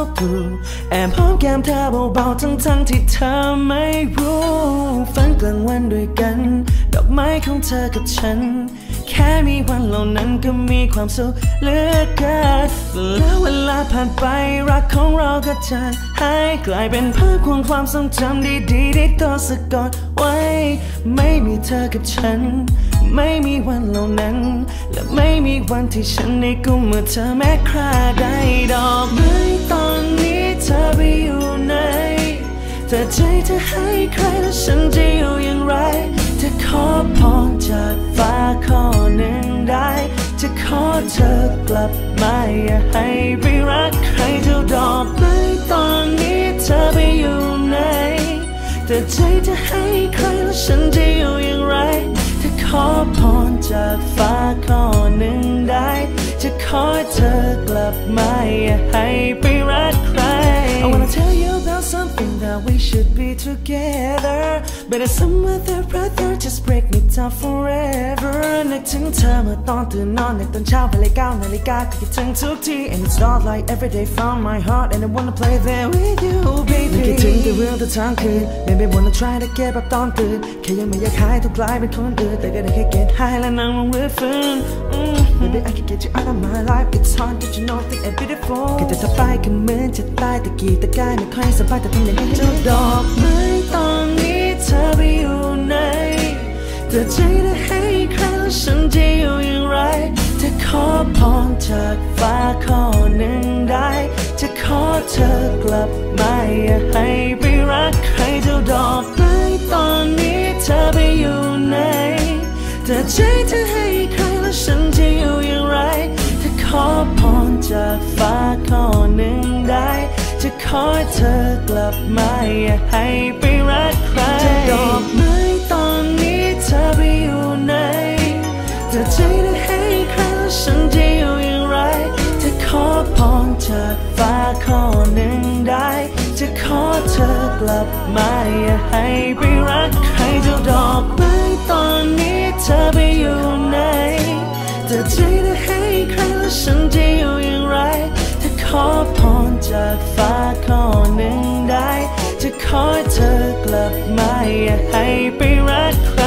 ดูแอบหอมแก้มเธอเบาๆทั้งที่เธอไม่รู้ฝันกลางวันด้วยกันดอกไม้ของเธอกับฉันแค่มีวันเหล่านั้นก็มีความสุขเหลือเกินแล้วเวลาผ่านไปรักของเราก็จางหายกลายเป็นภาพของความทรงจำดีๆที่ตัวสะกดไว้ไม่มีเธอกับฉันไม่มีวันเหล่านั้นและไม่มีวันที่ฉันได้กุมมือเธอแม้คราใดดอกไม้ตอนนี้เธอไปอยู่ไหนเธอใจจะให้ใครแล้วฉันจะอยู่อย่างไรจะขอพรจากฟ้าข้อหนึ่งได้จะขอเธอกลับมาอย่าให้ไปรักใครเท่าดอกไม้ตอนนี้เธอไปอยู่ไหนเธอใจจะให้ใครแล้วฉันจะอยู่อย่างไรจะขอพรจากฟ้าข้อหนึ่งได้จะขอเธอกลับมาอย่าให้ไปรักใคร I wanna tell you about something that we should be together but it's some other brother just break me down forever นึกถึงเธอเมื่อตอนตื่นนอนในตอนเช้าเวลา9 นาฬิกาก็คิดถึงทุกที and it's not like every day from my heart and I wanna play there with you baby คิดถึงแต่เรื่องแต่ทั้งคืน maybe wanna try to get แบบตอนตื่นแค่ยังไม่อยากหายต้องกลายเป็นคนอื่นแต่ก็ได้แค่ get high และนั่งลงเรือฟื้นMaybe I can get you out of my life It's hard but you know that it's beautiful แค่จะไปก็เหมือนจะตายตะกี้ตะกายไม่ค่อยสบายแต่ทำอย่างนี้เจ้าดอกไม้ตอนนี้เธอไปอยู่ไหนเธอใจจะให้ใครแล้วฉันจะอยู่อย่างไรจะขอพรจากฟ้าข้อหนึ่งได้จะขอเธอกลับมาอย่าให้ไปรักใครเจ้าดอกไม้ตอนนี้เธอไปอยู่ไหนเธอใจจะให้ใครแล้วฉันจะอยู่อย่างไรจะขอพรจากฟ้าข้อหนึ่งได้จะขอเธอกลับมาอย่าให้ไปรักใครดอกไม้ตอนนี้เธอไปอยู่ไหนเธอใจจะให้ใครแล้วฉันจะอยู่อย่างไรจะขอพรจากฟ้าข้อหนึ่งได้จะขอเธอกลับมาอย่าให้ไปรักใครเจ้าดอกไม้ตอนนี้เธอไปอยู่ไหนเธอใจจะให้ใครแล้วฉันจะอยู่อย่างไรจะขอพรจากฟ้าข้อหนึ่งได้จะขอเธอกลับมาอย่าให้ไปรักใคร